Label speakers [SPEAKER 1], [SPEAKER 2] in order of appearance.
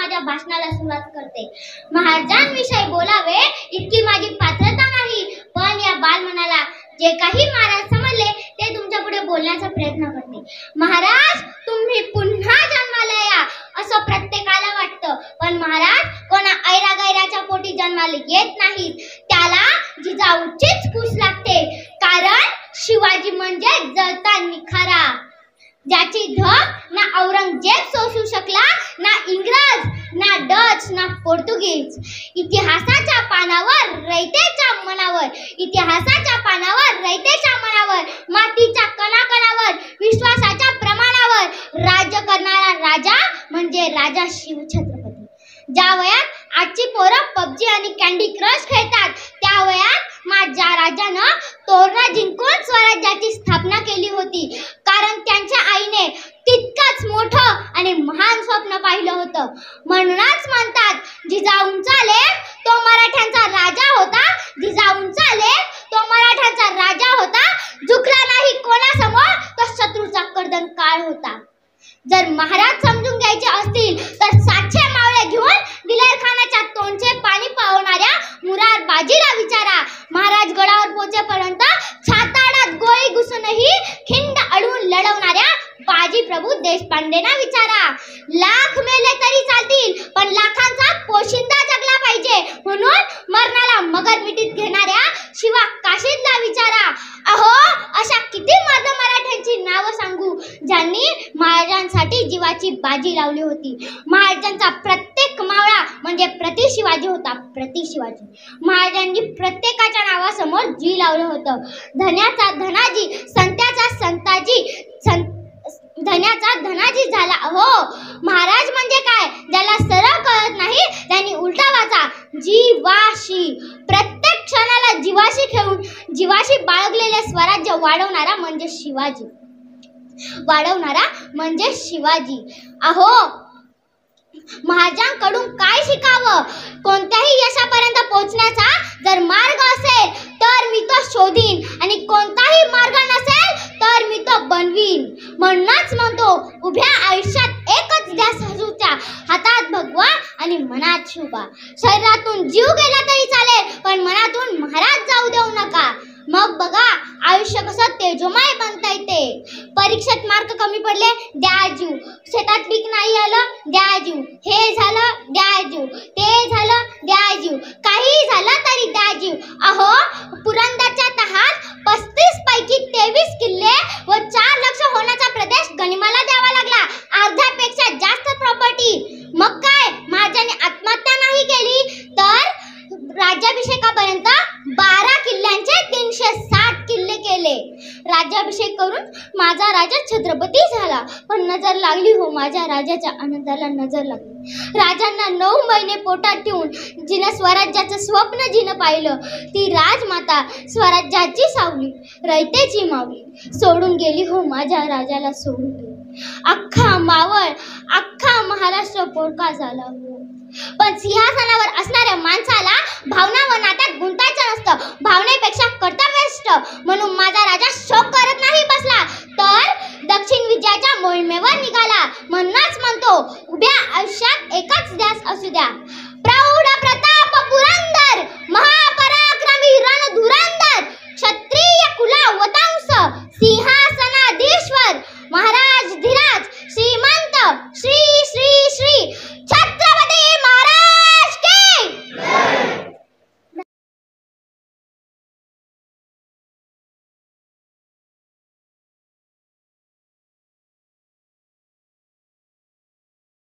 [SPEAKER 1] माझ्या भाषणाला सुरुवात करते. महाराजांविषयी बोलावे इतकी माझी पात्रता नाही, पण या बालमनाला जे काही महाराज समजले ते तुमच्या पुढे बोलण्याचा प्रयत्न करते. महाराज, तुम्ही पुन्हा जन्माला या असं प्रत्येकाला वाटतं, पण महाराज कोणा ऐरागैराच्या पोटी जन्माला येत नाहीत. त्याला जिजाऊचीच कूस लागते, कारण शिवाजी म्हणजे जळता निखारा, ज्याची धग ना औरंगजेब सोसू शकला, ना इंग्रज, ना डच, ना पोर्तुगीज. इतिहासाच्या पानावर रयतेच्या मनावर, इतिहासाच्या पानावर रयतेच्या मनावर, मातीच्या कणाकणावर, विश्वासाच्या प्रमाणावर राज्य करणारा राजा म्हणजे राजा शिवछत्रपती. ज्या वयात आजची पोरं पबजी आणि कॅन्डी क्रश खेळतात, त्या वयात माझ्या राजानं तोरणा जिंकून स्वराज्याची स्थापना केली होती, कारण त्यांच्या आईने तितकंच मोठं आणि महान स्वप्न पाहिलं होतं. म्हणूनच म्हणतात, जिजाऊंचा लेक तो मराठ्यांचा राजा होता, जिजाऊंचा लेक तो मराठ्यांचा राजा होता, झुकला नाही कोणासमोर तो शत्रूचा कर्दन काळ होता. जर महाराज समजून घ्यायचे असतील तर 700 मावळे घेऊन दिलेर खानाच्या तोंडचे पाणी पावणाऱ्या मुरार बाजीला विचारा. महाराज गडावर पोहोचेपर्यंत छाताडात गोळी घुसूनही खिंड अडवून लढवणाऱ्या बाजी प्रभू देशपांडेंना विचारा. लाख मेले तरी चालतील, पण लाखांचा पोशिंदा जगला पाहिजे, म्हणून मरणाला मगर मिठीत घेणाऱ्या शिवा काशीदला विचारा. अहो, अशा किती मर्द मराठ्यांची नावं सांगू ज्यांनी महाराजांसाठी जीवाची बाजी लावली होती. महाराजांचा प्रत्येक मावळा म्हणजे प्रति शिवाजी होता, प्रति शिवाजी. महाराजांनी प्रत्येकाच्या नावासमोर जी लावलं होतं. धन्याचा धनाजी, संत्याचा संताजी, धन्याचा धनाजी झाला. हो, महाराज म्हणजे काय, ज्याला सरळ कळत नाही त्यांनी उलटा वाचा. जीवाशी, प्रत्येक क्षणाला जीवाशी खेळून जीवाशी बाळगलेले स्वराज्य वाढवणारा म्हणजे शिवाजी, वाढवणारा म्हणजे शिवाजी. अहो, महाराजांकडून काय शिकावं? कोणत्याही यशापर्यंत पोहोचण्याचा जर मार्ग असेल तर मी तो शोधीन, आणि कोणताही मार्ग नसेल तर मी तो बनवीन. म्हणूनच म्हणतो, उभ्या आयुष्यात एकच ध्यास हसूच्या, हातात भगवा आणि मनात शुभा. शरीरातून जीव गेला तरी चालेल, पण मनातून महाराज जाऊ देऊ नका. मग बघा आयुष्य कसं तेजोमय बनता येते. परीक्षेत मार्क कमी पडले, द्या जीव. शेतात पीक नाही आलं, द्या जीव. हे झालं, द्या जीव. ते झालं, द्या जीव. काही झालं तरी द्या जीव. अहो, पुरंदरच्या तहात 35 पैकी 23 किल्ले व 4 लक्ष होण्याचा प्रदेश गनिमाला द्यावा लागला, अर्ध्यापेक्षा जास्त प्रॉपर्टी. मग काय, महाराजांनी आत्महत्या नाही केली तर राज्याभिषेकापर्यंत 12 किल्ल्यांचे 360 किल्ले केले. राज्याभिषेक करून माझा राजा छत्रपती झाला, पण नजर लागली हो माझ्या राजाच्या आनंदाला नजर लागली. राजांना 9 महिने पोटात ठेवून जिनं स्वराज्याचं स्वप्न जिनं पाहिलं, ती राजमाता स्वराज्याची सावली, रयतेची मावली सोडून गेली हो माझ्या राजाला सोडून गेली. अख्खा मावळ, अख्खा महाराष्ट्र पोरका झाला हो. पण सिंहासनावर असणाऱ्या माणसाला भावना व नात्यात गुंतायचं नसतं, भावनेपेक्षा कर्तव्यनिष्ठ. म्हणून माझा राजा शोक करत नाही बसला, तर दक्षिण विजयाच्या मोहिमेवर निघाला. म्हणूनच म्हणतो, उभ्या आयुष्यात एकच ध्यास असू द्या. प्रौढ प्रताप पुरंदर, महापराक्रमी रणधुरंदर, क्षत्रिय कुला वंश, सिंहा